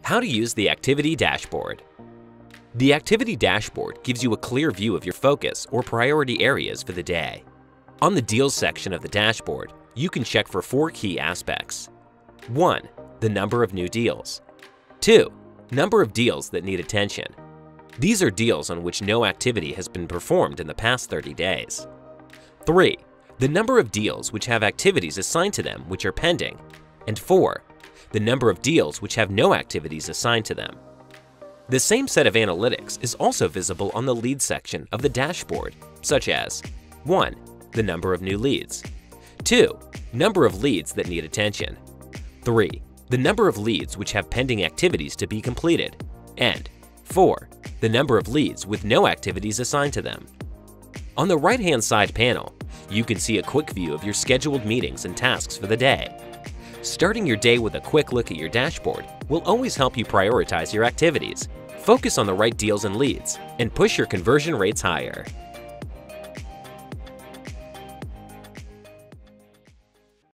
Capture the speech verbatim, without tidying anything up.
How to use the Activity Dashboard. The Activity Dashboard gives you a clear view of your focus or priority areas for the day. On the Deals section of the dashboard, you can check for four key aspects. one. The number of new deals. two. Number of deals that need attention. These are deals on which no activity has been performed in the past thirty days. three. The number of deals which have activities assigned to them which are pending. And four. The number of deals which have no activities assigned to them. The same set of analytics is also visible on the Leads section of the dashboard, such as one. The number of new leads. two. Number of leads that need attention. three. The number of leads which have pending activities to be completed. And four. The number of leads with no activities assigned to them. On the right-hand side panel, you can see a quick view of your scheduled meetings and tasks for the day. Starting your day with a quick look at your dashboard will always help you prioritize your activities, focus on the right deals and leads, and push your conversion rates higher.